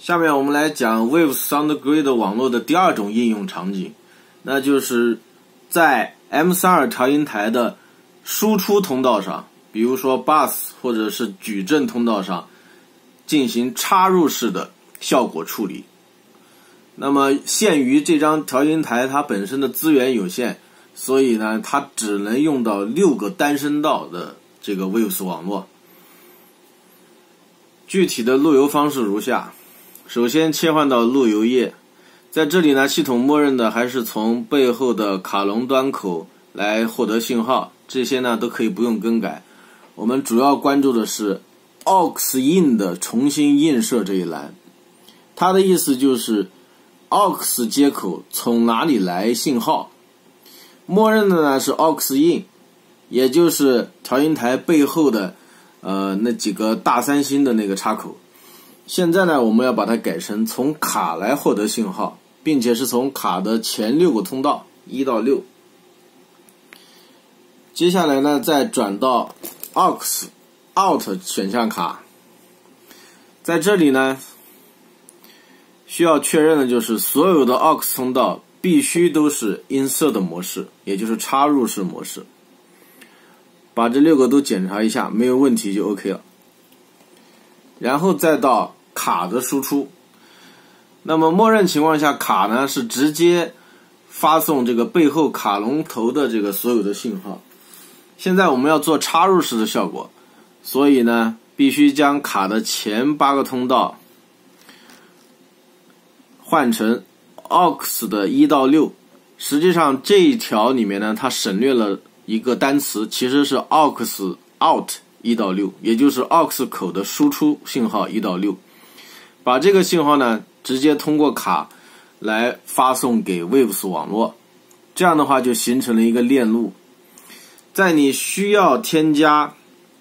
下面我们来讲 Waves Sound Grid 网络的第二种应用场景，那就是在 M32 调音台的输出通道上，比如说 Bus 或者是矩阵通道上进行插入式的效果处理。那么限于这张调音台它本身的资源有限，所以呢它只能用到6个单声道的这个 Waves 网络。具体的路由方式如下，首先切换到路由页，在这里呢系统默认的还是从背后的卡隆端口来获得信号，这些呢都可以不用更改。我们主要关注的是 aux in 的重新映射这一栏，它的意思就是 aux 接口从哪里来信号，默认的呢是 aux in， 也就是调音台背后的那几个大三星的那个插口。现在呢我们要把它改成从卡来获得信号，并且是从卡的前6个通道1到6。接下来呢再转到 aux out 选项卡，在这里呢需要确认的就是所有的 aux 通道必须都是 insert 模式，也就是插入式模式。把这6个都检查一下，没有问题就 OK 了。然后再到卡的输出，那么默认情况下卡呢是直接发送这个背后卡龙头的这个所有的信号。现在我们要做插入式的效果，所以呢必须将卡的前8个通道换成 aux 的1到6。实际上这一条里面呢它省略了一个单词，其实是 aux out 1到6，也就是 aux 口的输出信号1到6。把这个信号呢直接通过卡来发送给 Waves 网络，这样的话就形成了一个链路。在你需要添加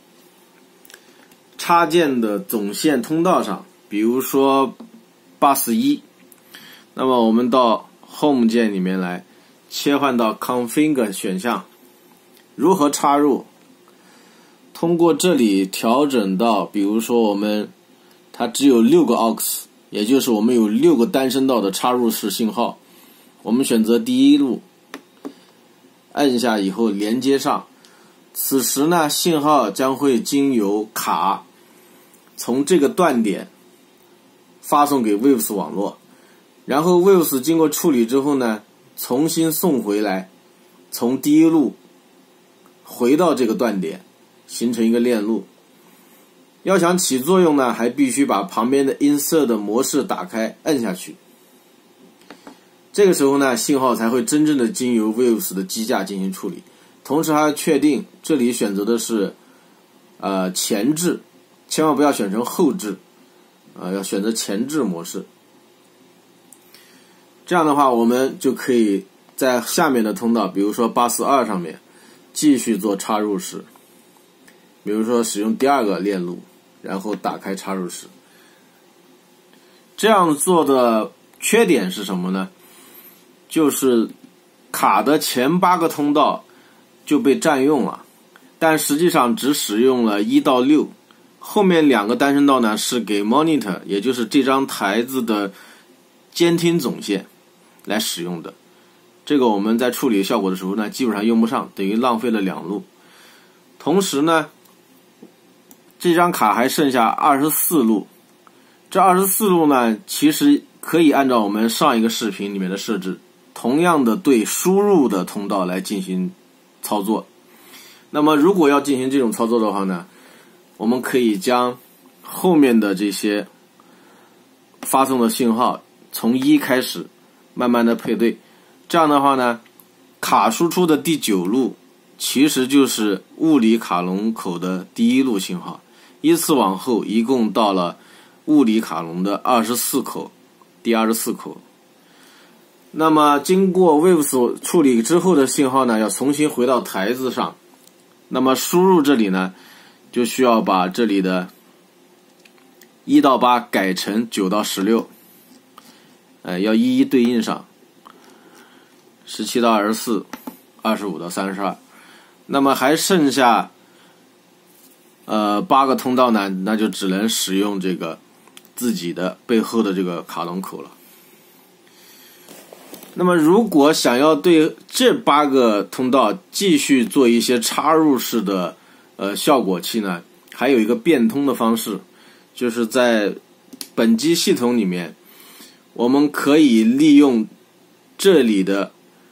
插件的总线通道上，比如说 Bus 1，那么我们到 Home 键里面来切换到 Config 选项，如何插入，通过这里调整到比如说它只有6个 aux， 也就是我们有6个单声道的插入式信号，我们选择第1路，按下以后连接上。此时呢信号将会经由卡从这个断点发送给 Waves 网络，然后 Waves 经过处理之后呢重新送回来，从第1路回到这个断点，形成一个链路。要想起作用呢还必须把旁边的 insert 模式打开摁下去，这个时候呢信号才会真正的经由 Waves 的机架进行处理。同时还要确定这里选择的是前置，千万不要选成后置，要选择前置模式。这样的话我们就可以在下面的通道，比如说 Bus 2上面继续做插入式，比如说使用第2个链路，然后打开插入式。这样做的缺点是什么呢？就是卡的前8个通道就被占用了，但实际上只使用了1到6，后面2个单声道呢是给 monitor， 也就是这张台子的监听总线来使用的。这个我们在处理效果的时候呢基本上用不上，等于浪费了2路。同时呢这张卡还剩下24路，这24路呢其实可以按照我们上一个视频里面的设置，同样的对输入的通道来进行操作。那么如果要进行这种操作的话呢，我们可以将后面的这些发送的信号从1开始慢慢的配对，这样的话呢卡输出的第9路其实就是物理卡隆口的第1路信号，依次往后一共到了物理卡隆的24口，第24口。那么经过 Waves 处理之后的信号呢要重新回到台子上，那么输入这里呢就需要把这里的1到8改成9到16，要一一对应上，17到24， 25到32。那么还剩下8个通道呢，那就只能使用这个自己的背后的这个卡龙口了。那么如果想要对这8个通道继续做一些插入式的效果器呢，还有一个变通的方式，就是在本机系统里面，我们可以利用这里的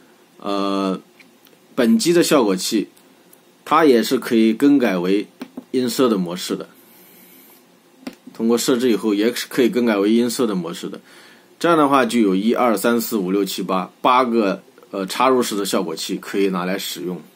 本机的效果器，它也是可以更改为音色的模式的。通过设置以后，也是可以更改为音色的模式的。这样的话，就有1、2、3、4、5、6、7、8个插入式的效果器可以拿来使用。